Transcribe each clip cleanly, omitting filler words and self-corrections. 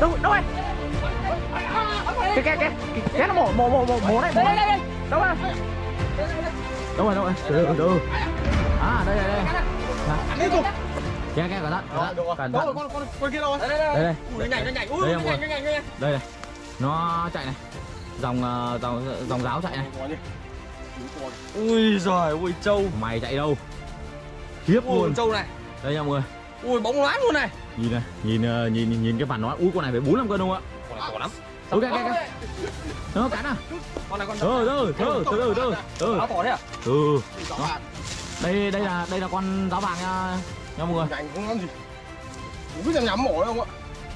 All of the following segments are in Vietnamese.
đâu đâu rồi cái nó mổ này đâu rồi từ à đây cái cẩn thận con kia đâu đây đây nó nhảy đây này nó chạy này dòng giáo chạy này. Ui giời ui trâu mày chạy đâu khiếp luôn trâu này đây nha mọi người. Ui bóng loáng luôn này Nhìn này nhìn cái vằn nó. Ui con này phải 4-5 cân không ạ? Con này to lắm. cái nó cắn à? Con này con từ áo to thế à? Đây là con giáo vàng nha mọi người. Nhanh không làm gì. Không biết nhắm mổ đâu không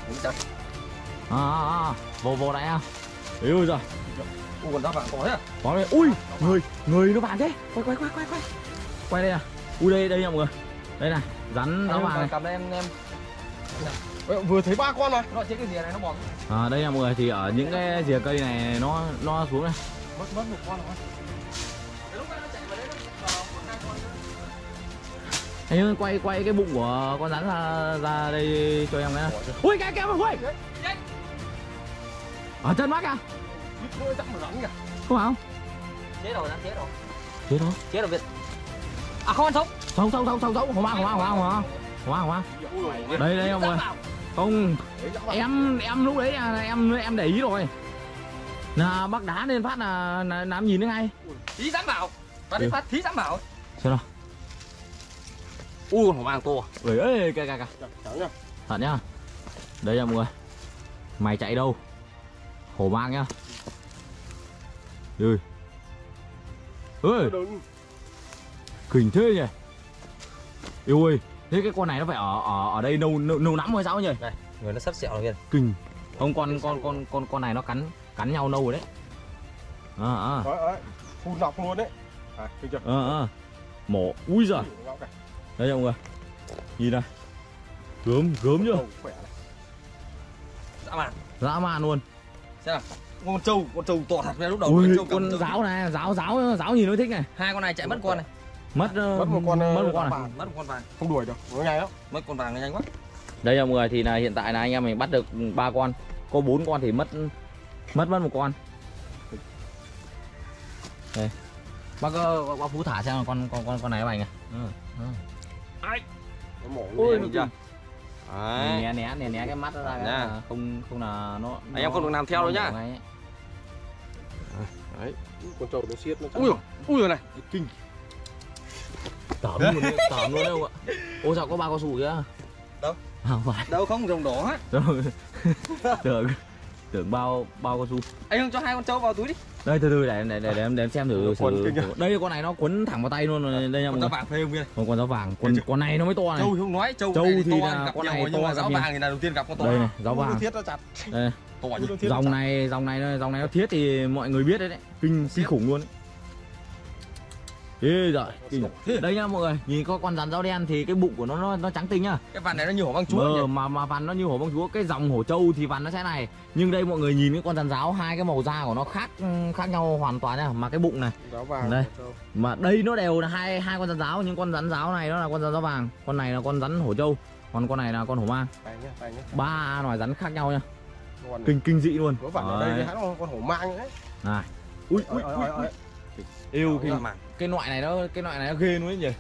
ạ? Vô đây nha. Ui giời. Ui con giáo vàng to thế à? Có đây. Ui người nó vàng thế. Quay đây à. Ui đây nha mọi người. Đây này rắn giáo vàng này. Cầm đây em. Vừa thấy 3 con rồi. Nó trên cái rìa này nó bò. Đây nha mọi người, thì ở những cái rìa cây này nó xuống này. Mất một con rồi. Anh quay cái bụng của con rắn ra đây cho em nhé. Ui cái ui. Ở chân mắt à? Không phải không? Chết rồi. Chết rồi. À không ăn sống. Không hoa. Đây ông ơi. Không, em lúc đấy là em để ý rồi. Là bác đá lên phát là em nhìn thấy ngay. Thí dám bảo. Và đến phát thí dám bảo. Xem nào. Ui con hổ mang to. Ui ơi kìa. Thật nhá. Đây nha mọi người. Mày chạy đâu? Hổ mang nhá. Ui. Ơi. Kinh thế nhỉ. Yêu ơi, thế cái con này nó phải ở đây lâu lắm rồi sao nhỉ? Này, người nó sắp sẹo rồi kìa. Kinh. Không con này nó cắn nhau lâu rồi đấy. Phun nọc luôn đấy. Kinh chưa? Mổ. Ui giời. Đây mọi người. Nhìn này. Gớm chưa? Dã man luôn. Xem nào. Con trâu to thật lúc đầu. Ui, con giáo này, giáo nhìn nó thích này. Hai con này chạy mất con này. Mất một con vàng. Không đuổi được, nó nhanh lắm. Mất con vàng nó nhanh quá. Đây mọi người, thì là hiện tại là anh em mình bắt được 3 con. Có 4 con thì mất một con. Đây. Bác Phú thả xem là con này các bạn Ai? Ui nó chưa? né cái mắt nó ra cái không là nó anh em không được làm theo đâu nhá. Đấy, con trâu nó siết nó. Ui rồi này, kinh. Tởm luôn đấy không ạ? Ôi sao có 3 con sù kìa? Đâu? Không phải. Đâu không rồng đỏ hết. Tưởng bao con su. Anh Hưng cho 2 con trâu vào túi đi. Đây từ để em xem thử. Đây con này nó quấn thẳng vào tay luôn rồi đây nha mọi người. Con giáo vàng phê không kia. Con giáo vàng, con này nó mới to này. Trâu không nói, trâu thì là con này to, giáo vàng thì là đầu tiên gặp con to. Đây này, giáo vàng. Thiết nó chặt. Đây. Dòng này nó thiết thì mọi người biết đấy. Kinh khủng luôn đấy. Ê giời, đây nhá mọi người, nhìn có con rắn giáo đen thì cái bụng của nó trắng tinh nhá. Cái vằn này nó như hổ mang chúa. Mà vằn nó như hổ mang chúa. Cái dòng hổ trâu thì vằn nó sẽ này. Nhưng đây mọi người nhìn cái con rắn giáo, hai cái màu da của nó khác nhau hoàn toàn nhá. Mà cái bụng này giáo vàng đây, mà đây nó đều là hai con rắn giáo. Nhưng con rắn giáo này nó là con rắn giáo vàng, con này là con rắn hổ trâu, còn con này là con hổ mang. 3 loài rắn khác nhau nha. Kinh dị luôn. Có vằn ở đây con hổ mang đấy. Này. Ui. Yêu cái loại này nó ghê luôn đấy nhỉ.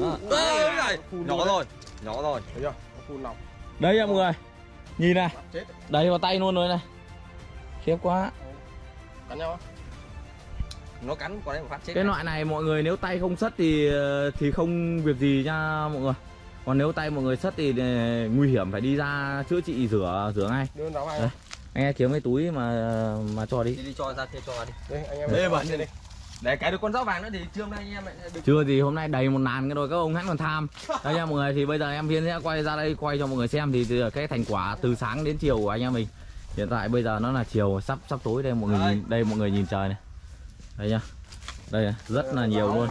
Nhỏ rồi. Thấy chưa? Nó phun nọc. Đây nha mọi người. Nhìn này. Đây vào tay luôn rồi này. Khiếp quá. Cắn nhau á. Nó cắn con đấy một phát chết. Cái loại này mọi người nếu tay không sất thì không việc gì nha mọi người. Còn nếu tay mọi người sất thì nguy hiểm, phải đi ra chữa trị rửa ngay. Đấy. Anh em kiếm cái túi mà cho đi. Đi cho ra kia cho đi. Đây anh em. Đây bẩn đi. Để cái được con giáo vàng nữa thì trưa hôm nay anh em lại được. Chưa gì hôm nay đầy 1.000 cái rồi, các ông hãng còn tham. Đây nha mọi người, thì bây giờ em Viên sẽ quay ra đây quay cho mọi người xem thì cái thành quả từ sáng đến chiều của anh em mình. Hiện tại bây giờ nó là chiều sắp tối đây mọi người nhìn, đây mọi người nhìn trời này. Đây nhá. Đây này, rất là nhiều luôn.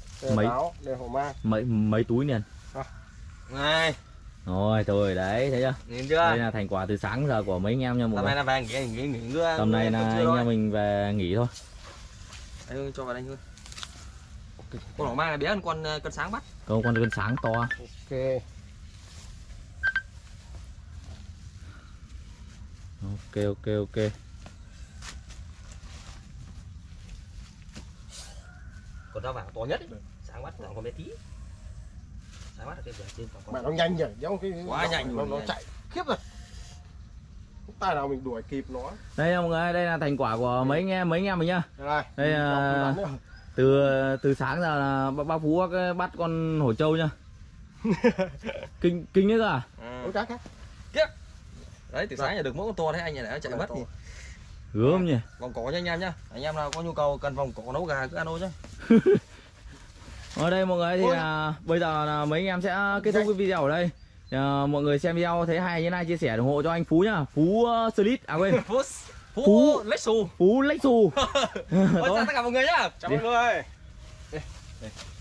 Mấy túi liền. Này. Rồi trời đấy, thấy chưa? Nhìn chưa? Đây là thành quả từ sáng giờ của mấy anh em nha mọi người. Tầm này là về nghỉ tầm này là anh em mình về nghỉ thôi. Anh cho vào đây thôi. Con hổ mang này bé hơn con cân sáng bắt. Con cân sáng to. Ok. Ok ok ok. Con dao vàng to nhất ấy. Sáng bắt khoảng có bé tí. Sáng bắt ở trên khoảng Mẹ nó nhanh nhỉ, giống cái quá nhanh nó luôn. chạy khiếp rồi. Tay nào mình đuổi kịp nó. Đây mọi người, đây là thành quả của mấy anh em mình nhá. Đây. Đây là từ sáng giờ là bác Phú bắt con hổ trâu nhá. kinh đấy cơ à? Ôi cá. Đấy từ sáng giờ được mỗi con to đấy anh này đã chạy mất thì. Gớm nhỉ. Vòng cổ cho anh em nhá. Anh em nào có nhu cầu cần vòng cổ nấu gà cứ alo nhá. Ở đây mọi người thì bây giờ là mấy anh em sẽ kết thúc cái video ở đây. Mọi người xem video thấy hay như này chia sẻ ủng hộ cho anh Phú nhá. Phú Slit à quên. Phú Lách Xù. Phú Lách Xù. Tất cả mọi người nhá. Chào mọi người.